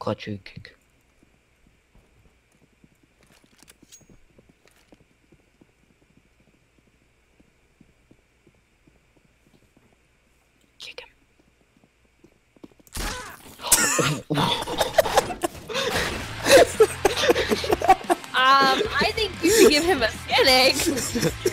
clutch or kick. Kick him. I think you should give him a skin egg.